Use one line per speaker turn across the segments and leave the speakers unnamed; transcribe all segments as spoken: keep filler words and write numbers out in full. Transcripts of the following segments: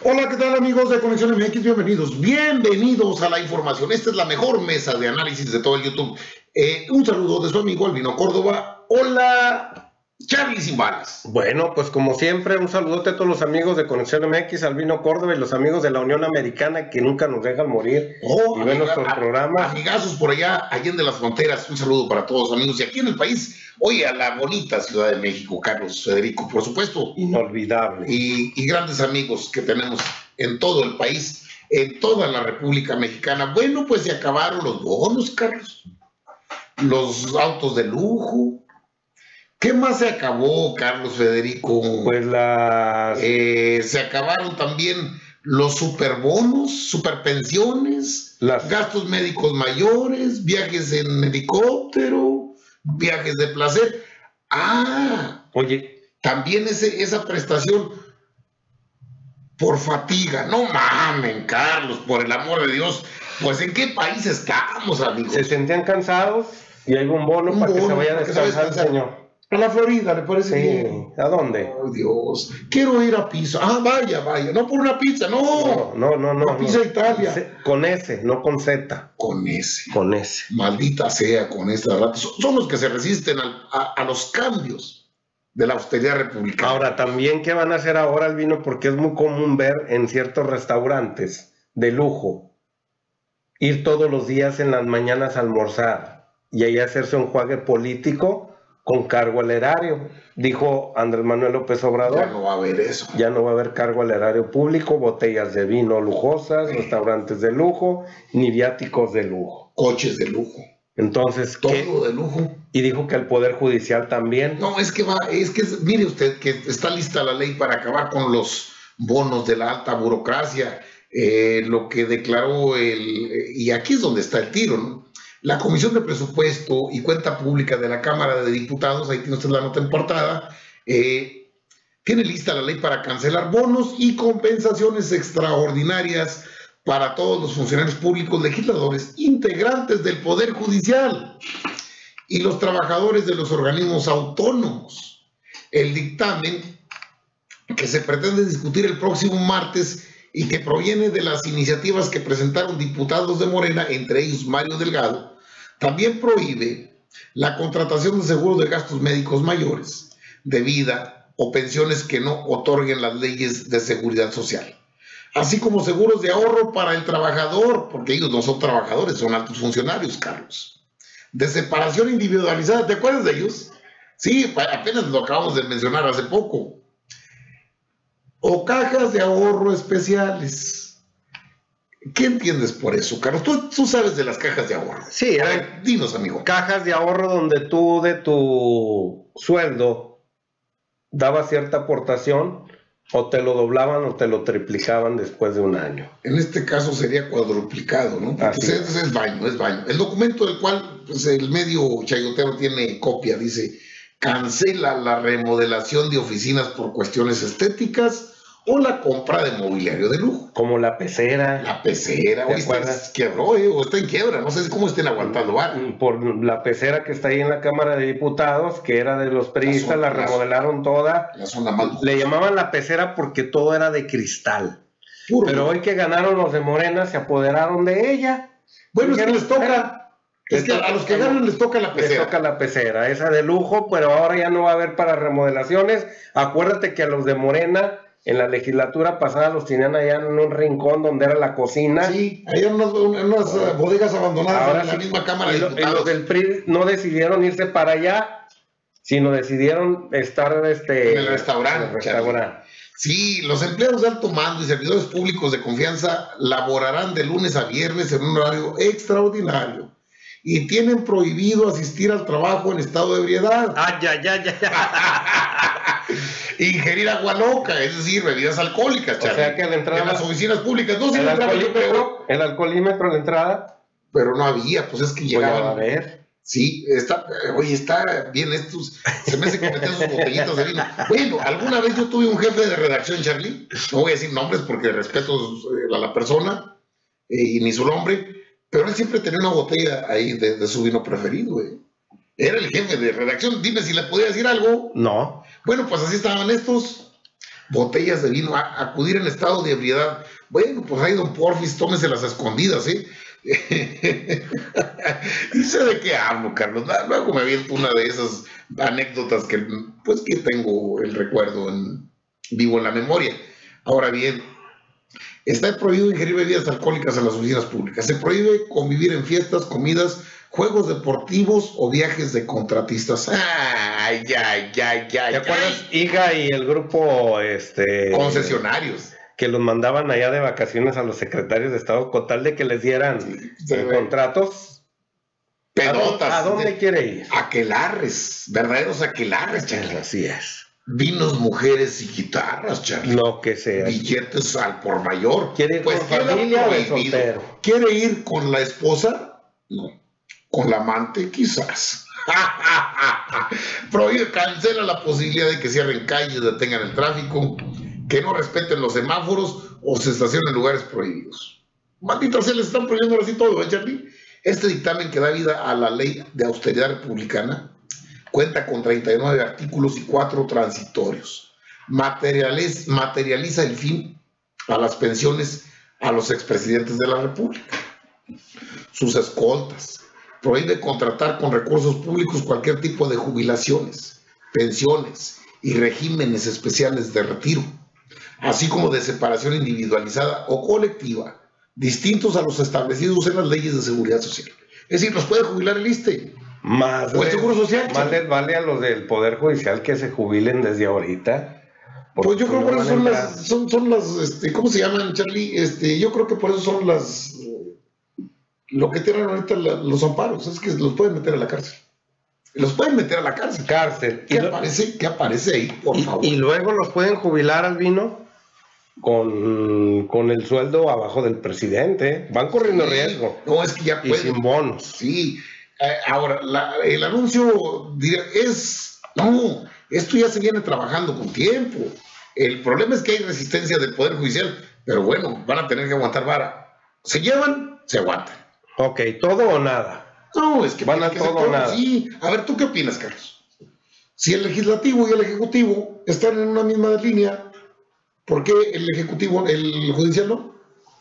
Hola, ¿qué tal amigos de Conexión M X? Bienvenidos, bienvenidos a la información. Esta es la mejor mesa de análisis de todo el YouTube. Eh, un saludo de su amigo Albino Córdoba. Hola, Charlie Sin Balas.
Bueno, pues como siempre, un saludote a todos los amigos de Conexión M X, Albino Córdoba y los amigos de la Unión Americana que nunca nos dejan morir
Oh,
y ven
amiga,
nuestros
a,
programas.
Amigazos por allá, allá de las fronteras, un saludo para todos amigos. Y aquí en el país, oye, a la bonita Ciudad de México, Carlos Federico, por supuesto.
Inolvidable.
Y, y grandes amigos que tenemos en todo el país, en toda la República Mexicana. Bueno, pues se acabaron los bonos, Carlos. Los autos de lujo. ¿Qué más se acabó, Carlos Federico?
Pues las...
Eh, se acabaron también los superbonos, superpensiones,
Las...
gastos médicos mayores, viajes en helicóptero, viajes de placer. Ah,
Oye,
también ese, esa prestación por fatiga. No mamen, Carlos, por el amor de Dios. Pues ¿en qué país estamos, amigos?
se sentían cansados y hay un bono
Un
para que
bono
se vaya a
para que se vaya a
descansar el
descansar.
señor.
A la Florida, ¿le parece
Sí,
bien?
¿a dónde?
Ay, Dios. Quiero ir a Pisa. Ah, vaya, vaya. No por una pizza, no.
No, no, no, no.
A Pisa,
no.
Italia.
Se- Con S, no con Z.
Con ese.
Con S.
Maldita sea con esta rata. Son, son los que se resisten al- a, a los cambios de la austeridad republicana.
Ahora, también, ¿qué van a hacer ahora, Albino? Porque es muy común ver en ciertos restaurantes de lujo ir todos los días en las mañanas a almorzar y ahí hacerse un juegue político con cargo al erario. Dijo Andrés Manuel López Obrador.
Ya no va a haber eso.
Ya no va a haber cargo al erario público, botellas de vino lujosas,
Sí.
restaurantes de lujo, ni viáticos de lujo.
Coches de lujo.
Entonces, ¿qué?
Todo de lujo.
Y dijo que el Poder Judicial también.
No, es que va, es que, mire usted, que está lista la ley para acabar con los bonos de la alta burocracia, eh, lo que declaró el, y aquí es donde está el tiro, ¿no? La Comisión de Presupuesto y Cuenta Pública de la Cámara de Diputados, ahí tiene usted la nota en portada, eh, tiene lista la ley para cancelar bonos y compensaciones extraordinarias para todos los funcionarios públicos, legisladores, integrantes del Poder Judicial y los trabajadores de los organismos autónomos. El dictamen que se pretende discutir el próximo martes y que proviene de las iniciativas que presentaron diputados de Morena, entre ellos Mario Delgado, también prohíbe la contratación de seguros de gastos médicos mayores, de vida o pensiones que no otorguen las leyes de seguridad social, así como seguros de ahorro para el trabajador, porque ellos no son trabajadores, son altos funcionarios, Carlos, de separación individualizada. ¿Te acuerdas de ellos? Sí, apenas lo acabamos de mencionar hace poco. O cajas de ahorro especiales. ¿Qué entiendes por eso, Carlos? Tú, tú sabes de las cajas de ahorro.
Sí,
A
eran
ver, dinos, amigo.
cajas de ahorro donde tú de tu sueldo dabas cierta aportación o te lo doblaban o te lo triplicaban después de un año.
En este caso sería cuadruplicado, ¿no? Porque
Así
es,
es.
es baño, es baño. El documento del cual pues, el medio chayotero tiene copia, dice, cancela la remodelación de oficinas por cuestiones estéticas o la compra de mobiliario de lujo.
Como la pecera,
La pecera,
¿Te
hoy está,
acuerdas?
quebró, ¿eh? O está en quiebra, no sé cómo estén aguantando vara.
por la pecera que está ahí en la Cámara de Diputados, que era de los priistas, la
La zona-
remodelaron toda.
La zona más
Le llamaban la pecera porque todo era de cristal.
puro.
Pero hoy que ganaron los de Morena, se apoderaron de ella.
Bueno, es que
Dijeron,
les toca. Es que a los que ganan les toca la
Les
pecera.
toca la pecera, esa de lujo, pero ahora ya no va a haber para remodelaciones. Acuérdate que a los de Morena, en la legislatura pasada, los tenían allá en un rincón donde era la cocina.
Sí, hay unas, unas uh, bodegas abandonadas
Ahora
en la
sí,
misma Cámara de
y, lo- y
Diputados.
los del P R I no decidieron irse para allá, sino decidieron estar este,
En el restaurante,
en el restaurante.
Sí, los empleados de alto mando y servidores públicos de confianza laborarán de lunes a viernes en un horario extraordinario y tienen prohibido asistir al trabajo en estado de ebriedad,
Ay, ay, ay, ay.
ingerir agua loca, es decir, bebidas alcohólicas,
O
Charlie,
sea que a la entrada-
en las oficinas públicas. No, sí
el,
entraba yo, pero,
alcoholímetro, el alcoholímetro en la entrada,
pero no había, pues es que
pues ya va a
llegaban.
ver.
Sí, está, oye, está bien estos, se me hace que meter sus botellitas de vino. Bueno, alguna vez yo tuve un jefe de redacción, Charlie, no voy a decir nombres porque respeto eh, a la persona eh, y ni su nombre, pero él siempre tenía una botella ahí de, de su vino preferido, güey. Era el jefe de redacción, dime si le podía decir algo.
No.
Bueno, pues así estaban estos. botellas de vino, a, acudir en estado de ebriedad. Bueno, pues ahí don Porfis, tómeselas a escondidas, ¿eh? Y sé de qué hablo, Carlos. Luego me aviento una de esas anécdotas que, pues, que tengo el recuerdo en, vivo en la memoria. Ahora bien, está prohibido ingerir bebidas alcohólicas en las oficinas públicas. Se prohíbe convivir en fiestas, comidas, juegos deportivos o viajes de contratistas. Ay, ay, ay, ay.
¿Te acuerdas, Iga y el grupo este,
concesionarios?
Que los mandaban allá de vacaciones a los secretarios de Estado con tal de que les dieran sí, sí, contratos.
Pedotas.
¿A dónde, ¿a dónde quiere ir?
Aquelarres, verdaderos aquelarres, Charlie.
Así es.
Vinos, mujeres y guitarras, Charlie.
Lo que sea.
Billetes al por mayor.
¿Quiere ir pues con familia o de soltero?
¿Quiere ir con la esposa? No. Con la amante, quizás. Prohíbe, cancela la posibilidad de que cierren calles, detengan el tráfico, que no respeten los semáforos o se estacionen en lugares prohibidos. Maldita sea, les están prohibiendo así todo, ¿eh, Charlie? Este dictamen que da vida a la ley de austeridad republicana cuenta con treinta y nueve artículos y cuatro transitorios. Materializa, materializa el fin a las pensiones a los expresidentes de la República, sus escoltas. Prohíbe contratar con recursos públicos cualquier tipo de jubilaciones, pensiones y regímenes especiales de retiro, así como de separación individualizada o colectiva, distintos a los establecidos en las leyes de seguridad social. Es decir, los puede jubilar el ISSSTE
más
o el Seguro Social.
Más les vale a los del Poder Judicial que se jubilen desde ahorita.
Pues yo creo que por eso son las, son, son las, este, ¿cómo se llaman, Charlie? Este, yo creo que por eso son las, lo que tienen ahorita la, los amparos, es que los pueden meter a la cárcel. Los pueden meter a la cárcel.
Cárcel.
¿Qué, aparece, ¿qué aparece ahí, por
y,
favor?
Y luego los pueden jubilar al vino con, con el sueldo abajo del presidente. Van corriendo
sí,
riesgo.
No, es que ya pueden.
Y sin bonos.
Sí. Eh, ahora, la, el anuncio es, no, esto ya se viene trabajando con tiempo. El problema es que hay resistencia del Poder Judicial, pero bueno, van a tener que aguantar vara. Se llevan, se aguantan.
Ok, todo o nada.
No, es que
van a
que
todo o nada.
Sí. A ver, ¿tú qué opinas, Carlos? Si el legislativo y el ejecutivo están en una misma línea, ¿por qué el ejecutivo, el judicial no?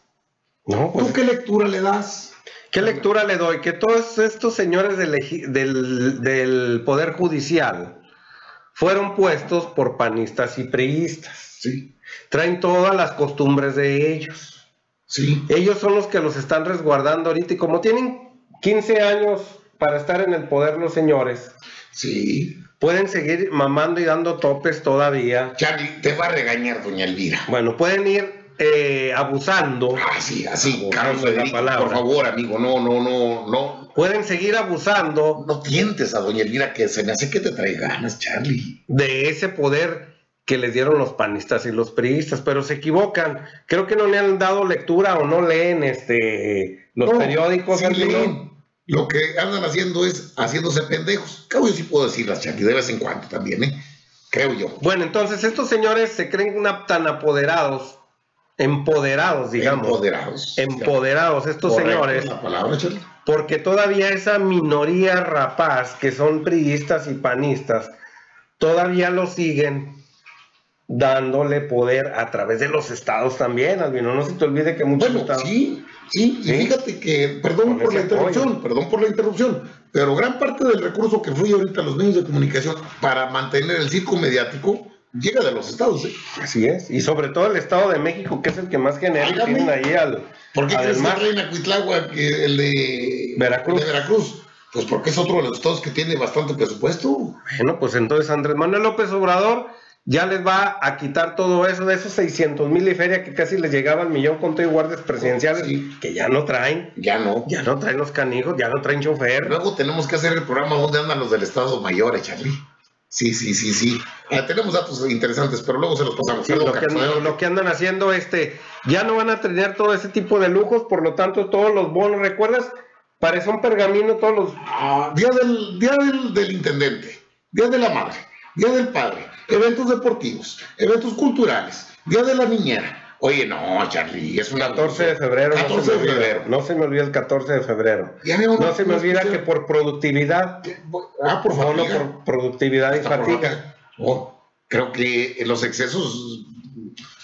No, pues,
¿tú qué lectura le das?
¿Qué lectura le doy? Que todos estos señores del, del, del Poder Judicial fueron puestos por panistas y priistas.
Sí.
Traen todas las costumbres de ellos.
Sí.
Ellos son los que los están resguardando ahorita y como tienen quince años para estar en el poder los señores,
sí,
pueden seguir mamando y dando topes todavía.
Charlie, te va a regañar doña Elvira.
Bueno, pueden ir eh, abusando.
Así, así, Carlos Federico, por favor, amigo, no, no, no, no.
Pueden seguir abusando.
No tientes a doña Elvira, que se me hace que te trae ganas, Charlie.
De ese poder que les dieron los panistas y los priistas, pero se equivocan. Creo que no le han dado lectura o no leen este los no, periódicos.
Sí leen. Lo que andan haciendo es haciéndose pendejos. Creo yo sí puedo decirlas, Charlie, de vez en cuando también, ¿eh? Creo yo.
Bueno, entonces estos señores se creen una, tan apoderados, empoderados, digamos.
Empoderados.
Empoderados, estos
Correcto,
señores.
La palabra, Charlie.
Porque todavía esa minoría rapaz, que son priistas y panistas, todavía lo siguen dándole poder a través de los estados también, Albino. No se te olvide que muchos
bueno,
estados...
Sí, sí, ¿sí? Y fíjate que, perdón por la interrupción, apoyo. perdón por la interrupción, pero gran parte del recurso que fluye ahorita a los medios de comunicación para mantener el circo mediático llega de los estados, ¿eh?
Así es, y sobre todo el Estado de México, que es el que más genera, y tienen ahí al...
¿Por qué crees
mar...
que Reina Cuitláhuac, el de
Veracruz?
El de Veracruz? Pues porque es otro de los estados que tiene bastante presupuesto.
Bueno, pues entonces Andrés Manuel López Obrador ya les va a quitar todo eso, de esos seiscientos mil y feria que casi les llegaba al millón con todo y guardias presidenciales, sí. Que ya no traen.
Ya no.
Ya no traen los canijos, ya no traen chofer.
Luego tenemos que hacer el programa donde andan los del Estado Mayor, Charlie. Sí, sí, sí, sí. Ah, tenemos datos interesantes, pero luego se los pasamos.
Sí, lo, que andan, lo que andan haciendo, este, ya no van a tener todo ese tipo de lujos, por lo tanto, todos los bonos, ¿recuerdas? Parece un pergamino, todos los...
Ah, día del, día del, del intendente, día de la madre, día del padre, eventos deportivos, eventos culturales, día de la niñera. Oye, no, Charlie, es un
catorce de febrero.
catorce de febrero.
No se me olvida el catorce de febrero.
Ya me
no se me olvida que por productividad.
Ah, por favor.
No, por productividad y fatiga.
Oh, creo que los excesos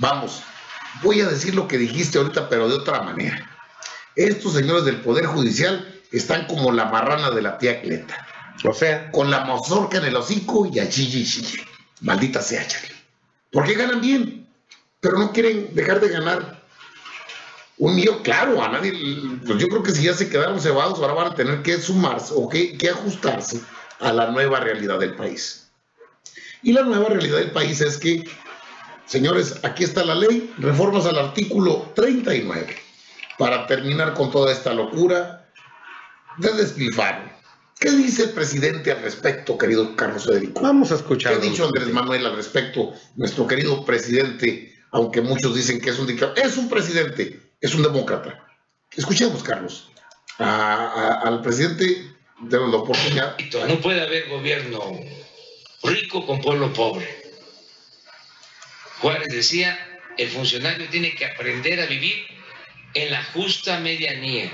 Vamos, voy a decir lo que dijiste ahorita, pero de otra manera. Estos señores del Poder Judicial están como la marrana de la tía Cleta.
O sea,
con la mazorca en el hocico y a chille chille. Maldita sea, Charlie. Porque ganan bien, pero no quieren dejar de ganar un millón. Claro, a nadie, pues yo creo que si ya se quedaron cebados, ahora van a tener que sumarse o que, que ajustarse a la nueva realidad del país. Y la nueva realidad del país es que, señores, aquí está la ley, reformas al artículo treinta y nueve, para terminar con toda esta locura de despilfarro. ¿Qué dice el presidente al respecto, querido Carlos Federico?
Vamos a escuchar.
¿Qué ha dicho Andrés Manuel al respecto, nuestro querido presidente, aunque muchos dicen que es un dictador? Es un presidente, es un demócrata. Escuchemos, Carlos, a, a, al presidente de la oportunidad.
No puede haber gobierno rico con pueblo pobre. Juárez decía, el funcionario tiene que aprender a vivir en la justa medianía.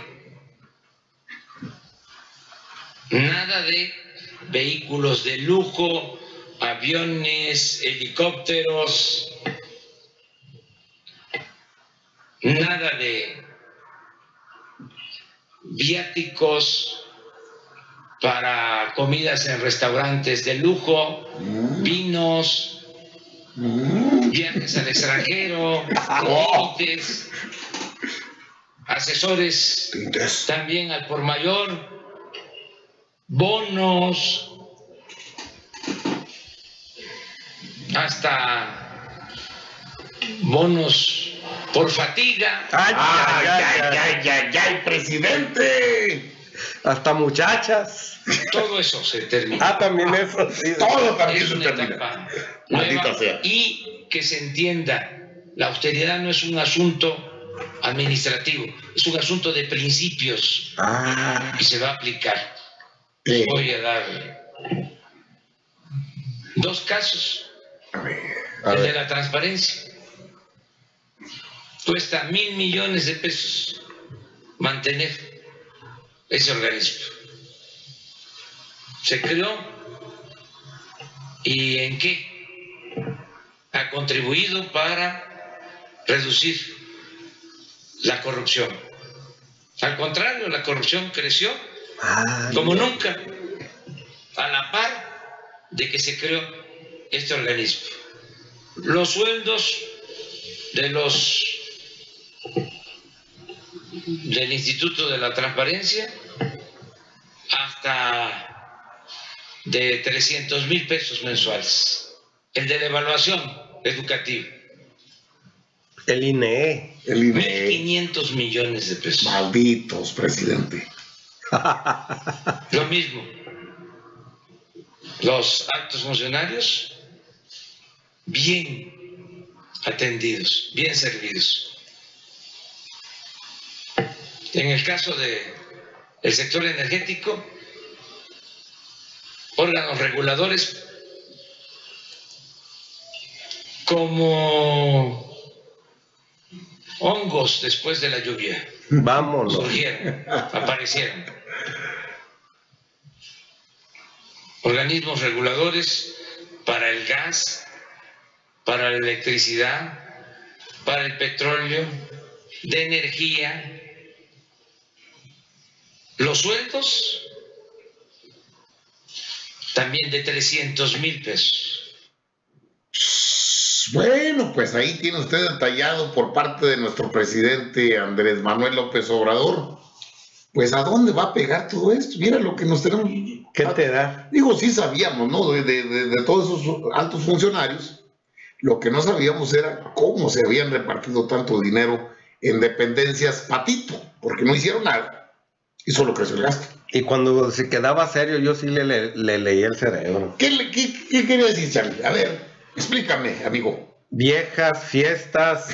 Nada de vehículos de lujo, aviones, helicópteros, nada de viáticos para comidas en restaurantes de lujo, vinos, viajes al extranjero, límites, asesores también al por mayor, bonos, hasta bonos por fatiga.
¡Ay, ay, ay, ay, ay, ay, presidente!
Hasta muchachas.
Todo eso se termina.
Ah, también eso. Sí.
Todo también
Es
se
una
termina.
etapa
Maldita
nueva.
sea.
Y que se entienda, la austeridad no es un asunto administrativo, es un asunto de principios
Ah,
y se va a aplicar.
sí.
Voy a dar dos casos.
A ver,
A
El
ver.
de la transparencia. Cuesta mil millones de pesos mantener ese organismo. Se creó y ¿en qué? Ha contribuido para reducir la corrupción. Al contrario, la corrupción creció
Ah,
como nunca, a la par de que se creó este organismo. Los sueldos de los del Instituto de la Transparencia hasta de trescientos mil pesos mensuales. El de la evaluación educativa,
el I N E.
el I N
mil
E.
quinientos millones de pesos.
Malditos, presidente.
Lo mismo, los altos funcionarios bien atendidos, bien servidos. En el caso del sector energético, órganos reguladores como hongos después de la lluvia.
Vámonos.
Surgieron, aparecieron. Organismos reguladores para el gas, para la electricidad, para el petróleo, de energía. Los sueldos también de trescientos mil pesos.
Bueno, pues ahí tiene usted detallado por parte de nuestro presidente Andrés Manuel López Obrador. Pues ¿a dónde va a pegar todo esto? Mira lo que nos tenemos.
¿Qué te da?
Digo, sí sabíamos, ¿no? De, de, de, de todos esos altos funcionarios. Lo que no sabíamos era cómo se habían repartido tanto dinero en dependencias patito, porque no hicieron nada y solo creció el gasto.
Y cuando se quedaba serio, yo sí le, le, le leía el cerebro.
¿Qué, le- qué, qué quería decir, Charlie? A ver, explícame, amigo.
Viejas, fiestas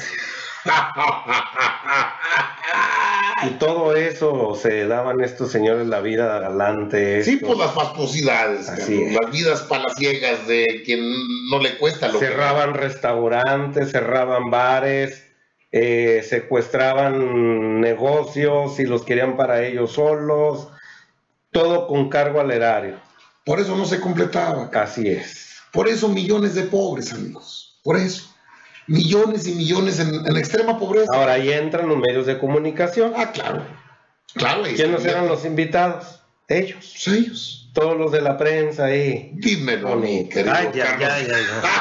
y todo eso se daban estos señores la vida galante.
Sí,
estos.
pues las fastuosidades,
Así
Carlos,
es.
las vidas palaciegas de quien no le cuesta lo
Cerraban restaurantes, cerraban bares, eh, secuestraban negocios y los querían para ellos solos, todo con cargo al erario.
que... Por eso no se completaba.
Así es.
Por eso millones de pobres, amigos. Por eso. millones y millones en, en extrema pobreza.
Ahora ahí entran los medios de comunicación.
Ah, claro. Claro.
¿Quiénes eran los invitados? Ellos.
Pues ellos.
Todos los de la prensa ahí.
Dímelo, mi querido
Ay, ya,
Carlos.
ya, ya,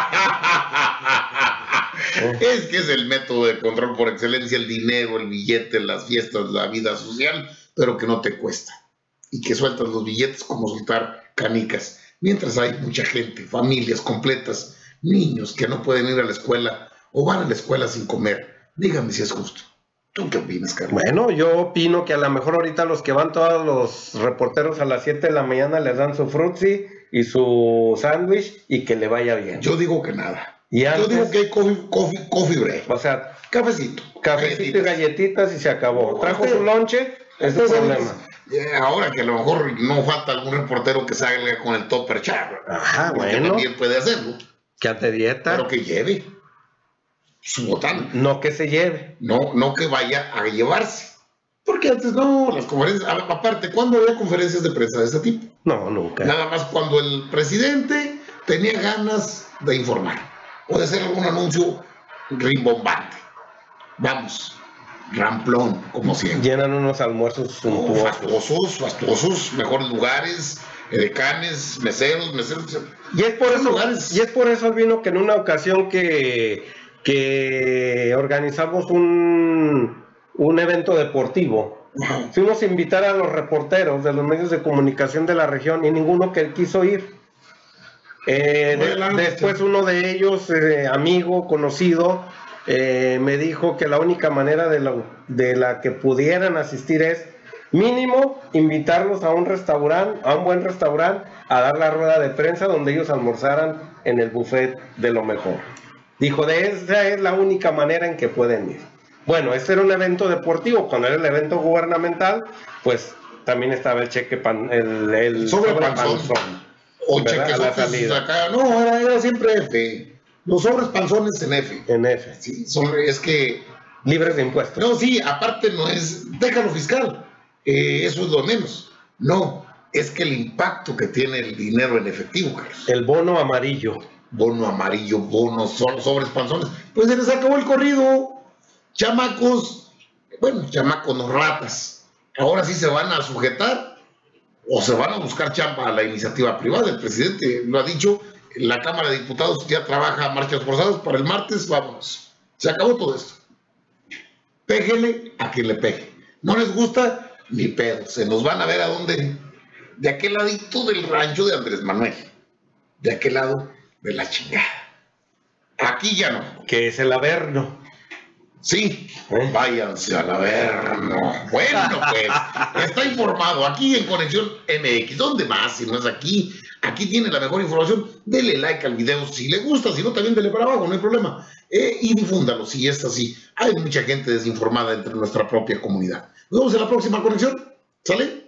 ya.
Es que es el método de control por excelencia, el dinero, el billete, las fiestas, la vida social, pero que no te cuesta. Y que sueltas los billetes como soltar canicas. Mientras hay mucha gente, familias completas, niños que no pueden ir a la escuela o van a la escuela sin comer. Dígame si es justo. ¿Tú qué opinas, Carlos?
Bueno, yo opino que a lo mejor ahorita los que van todos los reporteros a las siete de la mañana les dan su frutzi y su sándwich y que le vaya bien.
Yo digo que nada.
Y antes,
yo digo que hay coffee, coffee, coffee break.
O sea,
cafecito.
Cafecito y galletitas y se acabó. ¿Trajo su lonche? Es el problema.
Ahora que a lo mejor no falta algún reportero que salga con el topper charro.
Ajá, bueno.
También puede hacerlo.
Que ante dieta.
Pero que lleve su botana.
No que se lleve.
No, no que vaya a llevarse. Porque antes no, las conferencias, aparte, ¿cuándo había conferencias de prensa de este tipo?
No, nunca.
Nada más cuando el presidente tenía ganas de informar o de hacer algún anuncio rimbombante. Vamos, ramplón, como siempre.
Llenan unos almuerzos
suntuosos. Oh, fastuosos, fastuosos, mejores lugares, edecanes, meseros, meseros.
Y es por eso, lugares. Y es por eso, Albino, que en una ocasión que, que organizamos un, un evento deportivo, wow. fuimos a invitar a los reporteros de los medios de comunicación de la región y ninguno que quiso ir. Eh, de, después uno de ellos, eh, amigo, conocido, eh, me dijo que la única manera de la, de la que pudieran asistir es mínimo invitarlos a un restaurante, a un buen restaurante, a dar la rueda de prensa donde ellos almorzaran en el buffet de lo mejor. Dijo, de esa es la única manera en que pueden ir. Bueno, este era un evento deportivo. Cuando era el evento gubernamental, pues también estaba el cheque pan, el, el
sobre panzón. panzón. O cheques acá. No, era, era siempre F. Los sobres panzones en F.
En F.
Sí, son, es que...
libres de impuestos.
No, sí, aparte no es... déjalo fiscal. Eh, eso es lo menos. No, es que el impacto que tiene el dinero en efectivo, Carlos.
El bono amarillo.
Bono amarillo, bonos, sobres panzones. Pues se les acabó el corrido. Chamacos, bueno, chamacos no ratas. Ahora sí se van a sujetar o se van a buscar chamba a la iniciativa privada. El presidente lo ha dicho, la Cámara de Diputados ya trabaja a marchas forzadas para el martes, vámonos. Se acabó todo esto. Péguele a quien le pegue. No les gusta, ni pedo. Se nos van a ver a dónde. De aquel ladito del rancho de Andrés Manuel. De aquel lado de la chingada. Aquí ya no.
Que es el Averno.
Sí, ¿eh? Váyanse al Averno. Bueno, pues, está informado aquí en Conexión M X. ¿Dónde más? Si no es aquí, aquí tiene la mejor información. Dele like al video si le gusta, si no, también dele para abajo, no hay problema. Eh, y difúndalo si es así. Hay mucha gente desinformada entre nuestra propia comunidad. Nos vemos en la próxima conexión. ¿Sale?